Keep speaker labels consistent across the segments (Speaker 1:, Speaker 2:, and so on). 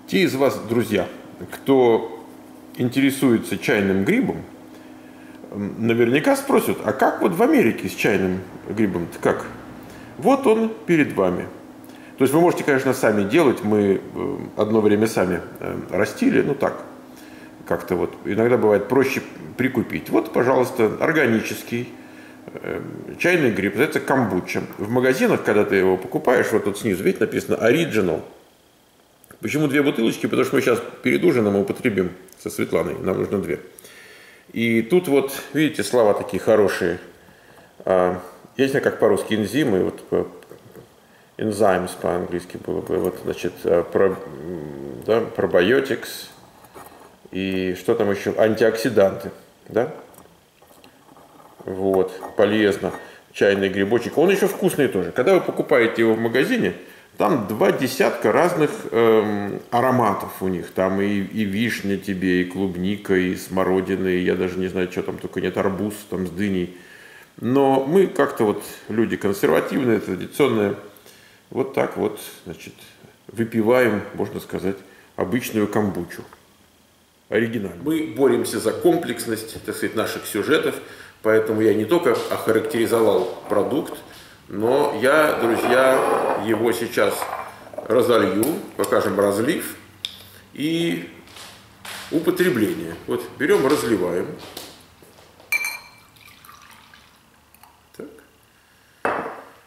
Speaker 1: Те из вас, друзья, кто интересуется чайным грибом, наверняка спросят, а как вот в Америке с чайным грибом-то как? Вот он перед вами. То есть вы можете, конечно, сами делать. Мы одно время сами растили, ну так, как-то вот. Иногда бывает проще прикупить. Вот, пожалуйста, органический чайный гриб, это камбуча. В магазинах, когда ты его покупаешь, вот тут снизу, видите, написано Original. Почему две бутылочки? Потому что мы сейчас перед ужином употребим со Светланой, нам нужно две. И тут вот, видите, слова такие хорошие. Я не знаю, как по-русски энзимы, вот enzymes по-английски было бы, вот, значит, probiotics и что там еще, антиоксиданты, да? Вот, полезно, чайный грибочек. Он еще вкусный тоже. Когда вы покупаете его в магазине, там 2 десятка разных ароматов у них. Там и вишня тебе, и клубника, и смородина, и я даже не знаю, что там только нет, арбуз там с дыней. Но мы как-то вот люди консервативные, традиционные, вот так вот, значит, выпиваем, можно сказать, обычную камбучу. Оригинально. Мы боремся за комплексность, так сказать, наших сюжетов, поэтому я не только охарактеризовал продукт, но я, друзья, его сейчас разолью, покажем разлив и употребление. Вот берем, разливаем. Так.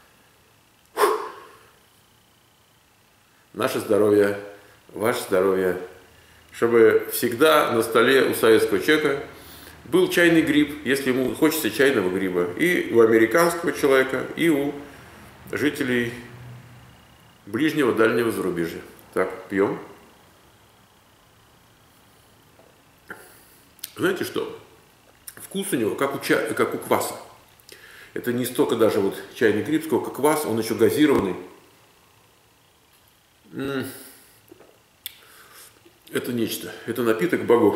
Speaker 1: Наше здоровье, ваше здоровье. Чтобы всегда на столе у советского человека был чайный гриб, если ему хочется чайного гриба. И у американского человека, и у жителей ближнего, дальнего зарубежья. Так, пьем. Знаете что? Вкус у него как у кваса. Это не столько даже вот чайный гриб, сколько квас, он еще газированный. Это нечто, это напиток богов.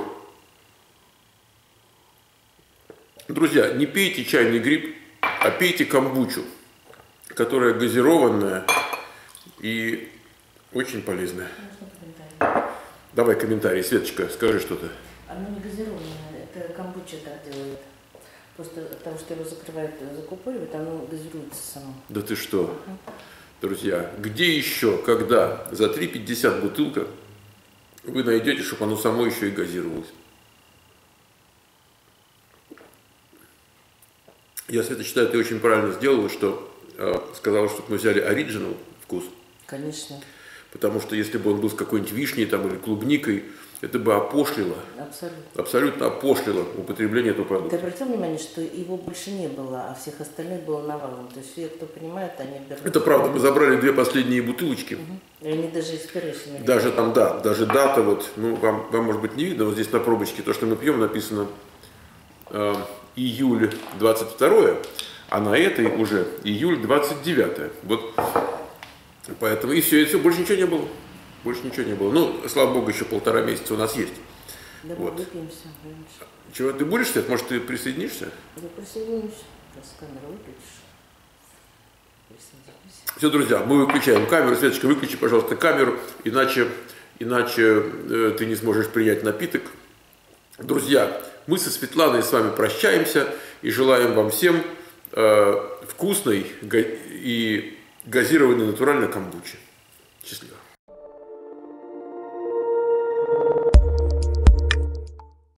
Speaker 1: Друзья, не пейте чайный гриб, а пейте камбучу, которая газированная и очень полезная. Давай комментарий, Светочка, скажи что-то.
Speaker 2: Оно не газированное, это камбуча так делает. Просто от того, что его закрывают, закупоривают, оно газируется само.
Speaker 1: Да ты что? Друзья, где еще, когда за 3,50 бутылка вы найдете, чтобы оно само еще и газировалось? Я, Света, считаю, ты очень правильно сделала, что сказала, чтобы мы взяли оригинал вкус.
Speaker 2: Конечно.
Speaker 1: Потому что если бы он был с какой-нибудь вишней там, или клубникой, это бы опошлило.
Speaker 2: Абсолютно.
Speaker 1: Абсолютно опошлило употребление этого продукта.
Speaker 2: Ты обратил внимание, что его больше не было, а всех остальных было навалом. То есть все, кто понимает, они...
Speaker 1: Это правда. Мы забрали 2 последние бутылочки.
Speaker 2: Угу. И они даже expiration.
Speaker 1: Даже там, да, даже дата, вот, ну, вам может быть не видно, вот здесь на пробочке, то, что мы пьем, написано июль 22, а на этой уже июль 29. Вот, поэтому и все, больше ничего не было. Больше ничего не было. Ну, слава богу, еще 1,5 месяца у нас есть.
Speaker 2: Да,
Speaker 1: вот.
Speaker 2: выпьемся.
Speaker 1: Чего, ты будешь, Свет? Может, ты присоединишься?
Speaker 2: Я присоединюсь. Просто камеру выключишь. Присоединюсь.
Speaker 1: Все, друзья, мы выключаем камеру. Светочка, выключи, пожалуйста, камеру, иначе ты не сможешь принять напиток. Друзья, мы со Светланой с вами прощаемся и желаем вам всем вкусной и газированной натуральной камбучи. Счастливо.